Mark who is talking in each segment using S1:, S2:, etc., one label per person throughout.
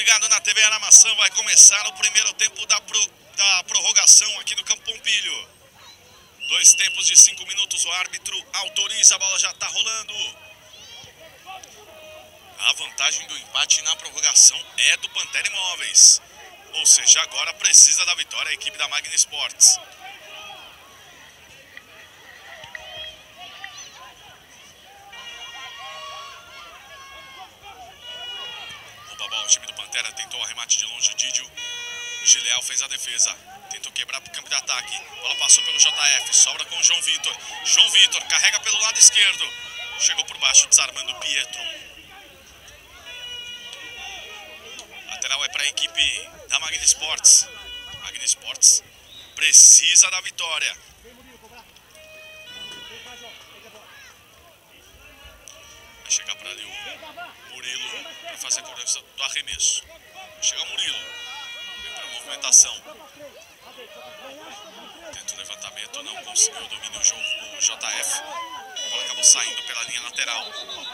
S1: ligado na TV Aramaçã, vai começar o primeiro tempo da prorrogação aqui no Campo Pompilho. 2 tempos de 5 minutos, o árbitro autoriza, a bola já está rolando. A vantagem do empate na prorrogação é do Pantera Imóveis. Ou seja, agora precisa da vitória a equipe da Magni Esportes. O time do Pantera tentou o arremate de longe, Didio. O Gileal fez a defesa, tentou quebrar para o campo de ataque. A bola passou pelo JF, sobra com o João Vitor. João Vitor carrega pelo lado esquerdo. Chegou por baixo, desarmando o Pietro. Lateral é para a equipe da Magni Esportes. Magni Esportes precisa da vitória. Vai chegar por ali o Murilo para fazer a cobrança do arremesso. Chega o Murilo. Vem para a movimentação. Tenta o levantamento, não conseguiu o domínio o JF. A bola acabou saindo pela linha lateral.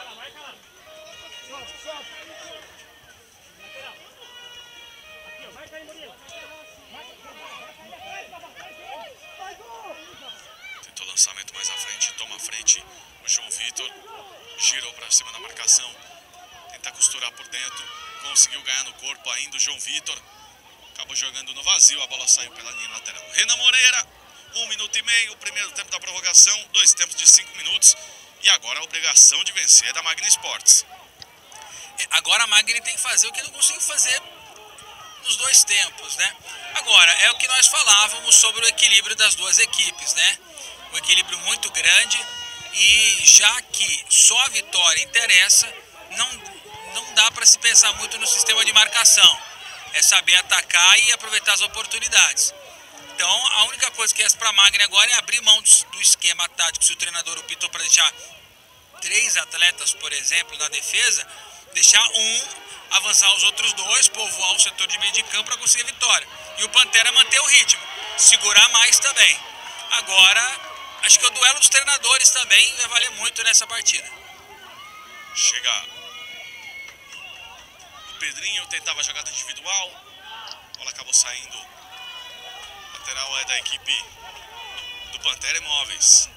S1: Tentou o lançamento mais à frente, toma a frente o João Vitor. Girou para cima da marcação. Tenta costurar por dentro. Conseguiu ganhar no corpo ainda o João Vitor. Acabou jogando no vazio. A bola saiu pela linha lateral. Renan Moreira, 1 minuto e meio. Primeiro tempo da prorrogação. 2 tempos de 5 minutos. E agora a obrigação de vencer é da Magni Esportes.
S2: Agora a Magni tem que fazer o que não conseguiu fazer nos 2 tempos, né? Agora, é o que nós falávamos sobre o equilíbrio das duas equipes, né? Um equilíbrio muito grande. E já que só a vitória interessa, não dá para se pensar muito no sistema de marcação. É saber atacar e aproveitar as oportunidades. Então, a única coisa que é para a Magni agora é abrir mão do esquema tático. Se o treinador optou para deixar 3 atletas, por exemplo, na defesa, deixar avançar os outros 2, povoar o setor de meio de campo para conseguir a vitória. E o Pantera manter o ritmo, segurar mais também. Agora, acho que o duelo dos treinadores também vai valer muito nessa partida.
S1: Chega o Pedrinho, tentava a jogada individual. A bola acabou saindo. Lateral é da equipe do Pantera Imóveis.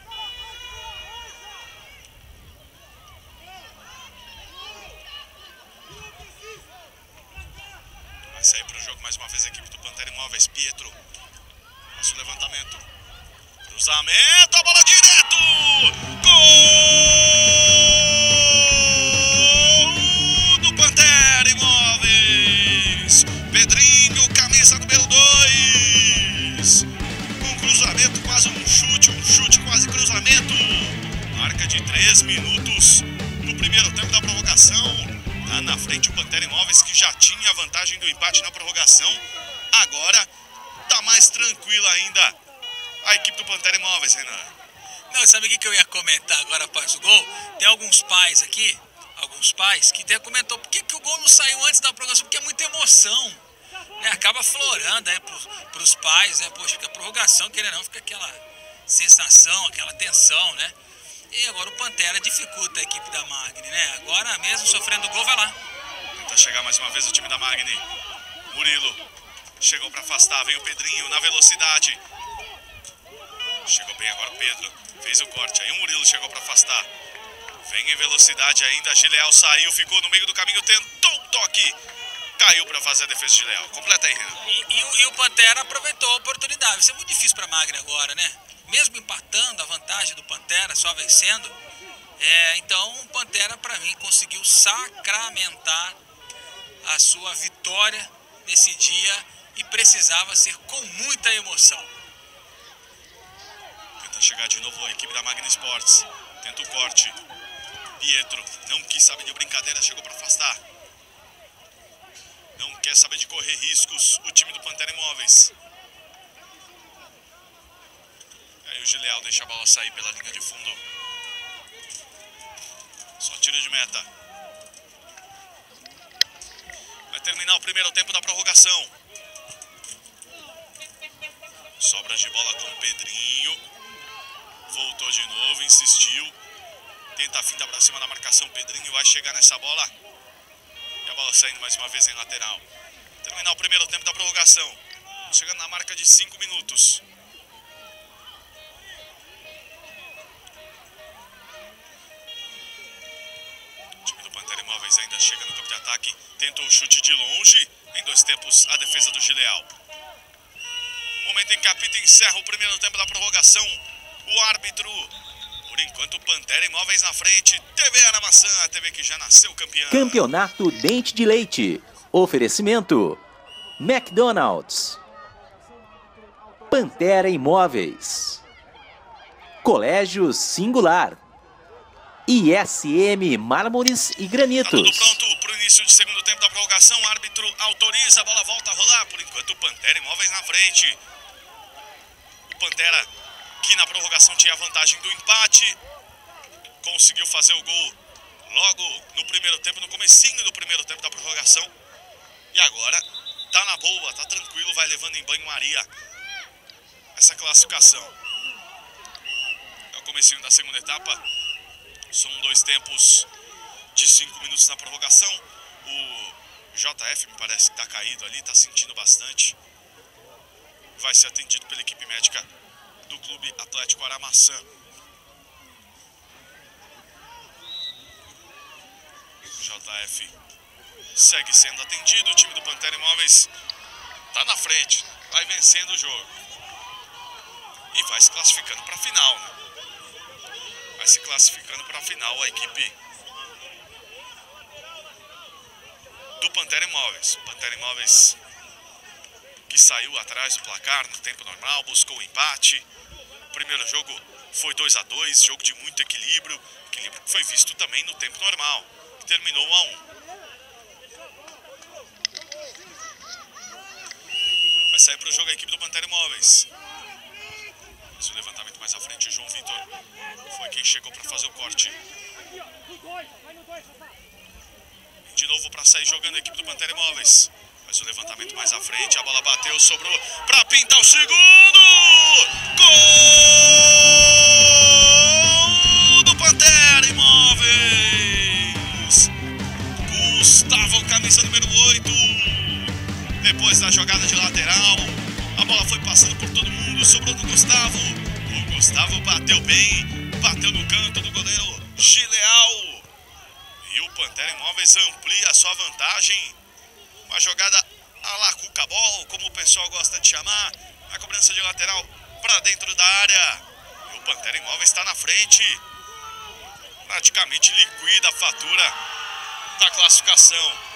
S1: Vai sair para o jogo mais uma vez a equipe do Pantera Imóveis. Pietro. Passa o levantamento. Cruzamento, a bola direto! Gol do Pantera Imóveis! Pedrinho, camisa número 2. Um cruzamento, quase um chute quase cruzamento. Marca de 3 minutos no primeiro tempo da prorrogação. Lá na frente o Pantera Imóveis, que já tinha a vantagem do empate na prorrogação. Agora tá mais tranquila ainda a equipe do Pantera Imóveis, Renan.
S2: Não, sabe o que eu ia comentar agora após o gol? Tem alguns pais aqui, que até comentou por que o gol não saiu antes da prorrogação, porque é muita emoção, né? Acaba florando pros pais, né? Poxa, que a prorrogação, querendo não, fica aquela sensação, aquela tensão, né? E agora o Pantera dificulta a equipe da Magni, né? Agora mesmo sofrendo gol, vai lá.
S1: Tenta chegar mais uma vez o time da Magni. Murilo chegou para afastar, vem o Pedrinho na velocidade. Chegou bem agora o Pedro, fez o corte, aí o Murilo chegou para afastar. Vem em velocidade ainda, Gileal saiu, ficou no meio do caminho, tentou o toque. Caiu para fazer a defesa de Gileal. Completa aí, Renan.
S2: E o Pantera aproveitou a oportunidade. Vai ser muito difícil para a Magni agora, né? Mesmo empatando, a vantagem do Pantera, só vencendo. Então o Pantera, para mim, conseguiu sacramentar a sua vitória nesse dia e precisava ser com muita emoção.
S1: Chegar de novo a equipe da Magni Esportes. Tenta o corte. Pietro não quis saber de brincadeira, chegou para afastar. Não quer saber de correr riscos o time do Pantera Imóveis. Aí o Gileal deixa a bola sair pela linha de fundo. Só tiro de meta. Vai terminar o primeiro tempo da prorrogação. Sobra de bola com o Pedrinho. Voltou de novo, insistiu. Tenta a finta para cima da marcação. Pedrinho vai chegar nessa bola. E a bola saindo mais uma vez em lateral. Terminar o primeiro tempo da prorrogação. Chegando na marca de 5 minutos. O time do Pantera Imóveis ainda chega no campo de ataque. Tentou o chute de longe. Em 2 tempos, a defesa do Gileal. Momento em que apita encerra o primeiro tempo da prorrogação. O árbitro, por enquanto, Pantera Imóveis na frente. TV Aramaçã, a TV que já nasceu campeã.
S3: Campeonato Dente de Leite. Oferecimento McDonald's, Pantera Imóveis, Colégio Singular, ISM Mármores e Granitos.
S1: Tá tudo pronto para o início de segundo tempo da prorrogação. O árbitro autoriza, a bola volta a rolar. Por enquanto, o Pantera Imóveis na frente. O Pantera, que na prorrogação tinha a vantagem do empate, conseguiu fazer o gol logo no primeiro tempo, no comecinho do primeiro tempo da prorrogação. E agora tá na boa, tá tranquilo, vai levando em banho-maria essa classificação. É o comecinho da segunda etapa. São 2 tempos de 5 minutos na prorrogação. O JF me parece que tá caído ali, tá sentindo bastante. Vai ser atendido pela equipe médica do Clube Atlético Aramaçã. O JF segue sendo atendido. O time do Pantera Imóveis tá na frente, vai vencendo o jogo e vai se classificando para a final, né? Vai se classificando para a final a equipe do Pantera Imóveis. Pantera Imóveis que saiu atrás do placar no tempo normal, buscou o empate. O primeiro jogo foi 2-2, jogo de muito equilíbrio, equilíbrio que foi visto também no tempo normal, que terminou 1-1. Vai sair para o jogo a equipe do Pantera Imóveis. Mas o levantamento mais à frente, o João Vitor foi quem chegou para fazer o corte. De novo para sair jogando a equipe do Pantera Imóveis. Mas o levantamento mais à frente, a bola bateu, sobrou para pintar o segundo! Gol do Pantera Imóveis! Gustavo, camisa número 8. Depois da jogada de lateral, a bola foi passando por todo mundo, sobrou no Gustavo. O Gustavo bateu bem, bateu no canto do goleiro Gileal. E o Pantera Imóveis amplia a sua vantagem. Uma jogada à la Cuca-Bol, como o pessoal gosta de chamar. A cobrança de lateral para dentro da área. E o Pantera Imóveis está na frente. Praticamente liquida a fatura da classificação.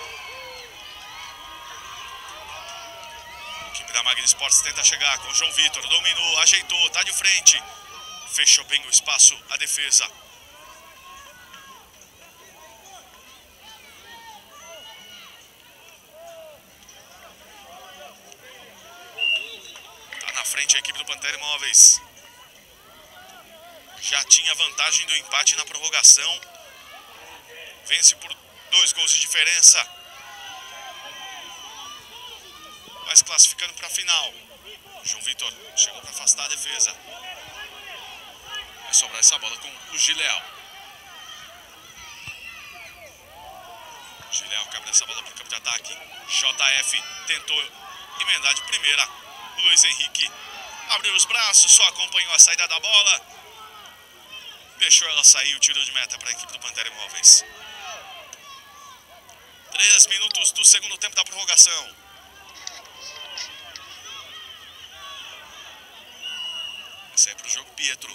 S1: A equipe da Magni Esportes tenta chegar com o João Vitor. Dominou, ajeitou, tá de frente. Fechou bem o espaço, a defesa. Frente a equipe do Pantera Imóveis. Já tinha vantagem do empate na prorrogação. Vence por 2 gols de diferença. Vai se classificando para a final. João Vitor chegou para afastar a defesa. Vai sobrar essa bola com o Gileal. Gileal quebra essa bola para o campo de ataque. JF tentou emendar de primeira. O Luiz Henrique abriu os braços, só acompanhou a saída da bola. Deixou ela sair, o tiro de meta para a equipe do Pantera Imóveis. 3 minutos do segundo tempo da prorrogação. Vai sair para o jogo Pietro.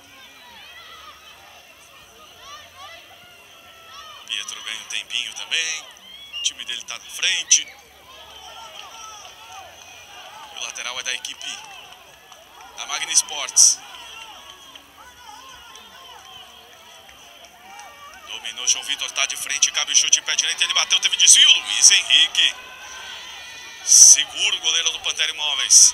S1: Pietro ganha um tempinho também. O time dele está na frente. O lateral é da equipe da Magni Esportes. Dominou, João Vitor está de frente, cabe o chute, pé direito, ele bateu, teve desvio. Luiz Henrique segura o goleiro do Pantera Imóveis.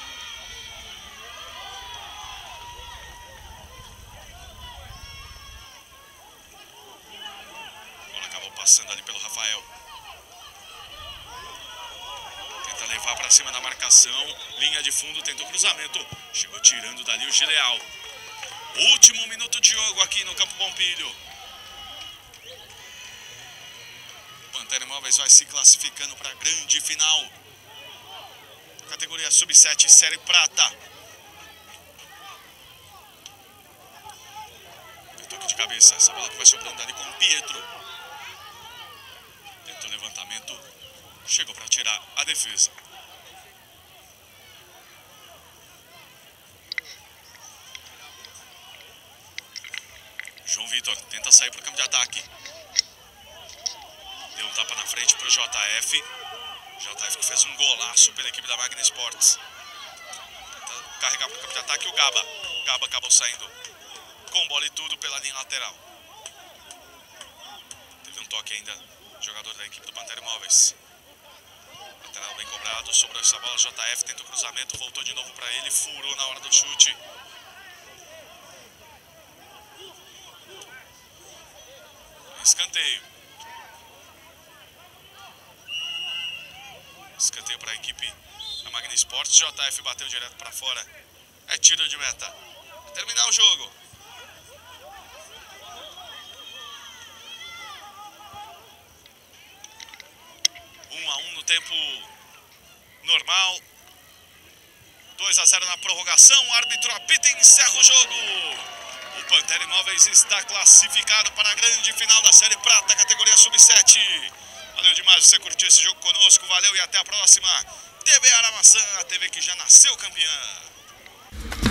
S1: A bola acabou passando ali pelo Rafael. Tenta levar para cima da marcação. Linha de fundo, tentou cruzamento. Chegou tirando dali o Gileal. Último minuto de jogo aqui no Campo Pompilho. Pantera Imóveis vai se classificando para a grande final. Categoria Sub-7, Série Prata. Toque de cabeça, essa bola que vai sobrando ali com o Pietro. Tentou levantamento, chegou para tirar a defesa. João Vitor tenta sair para o campo de ataque. Deu um tapa na frente para o JF. JF que fez um golaço pela equipe da Magna Esportes. Tenta carregar para o campo de ataque o Gaba. Gaba acabou saindo com bola e tudo pela linha lateral. Teve um toque ainda, jogador da equipe do Pantera Imóveis. Lateral bem cobrado, sobrou essa bola, JF tenta o cruzamento, voltou de novo para ele, furou na hora do chute. Escanteio. Escanteio para a equipe da Magna Esportes. JF bateu direto para fora. É tiro de meta. Vai terminar o jogo. Um a um no tempo normal. 2-0 na prorrogação. O árbitro apita e encerra o jogo. O Pantera Imóveis está classificado para a grande final da Série Prata, categoria Sub-7. Valeu demais você curtir esse jogo conosco. Valeu e até a próxima. TV Aramaçã, a TV que já nasceu campeã.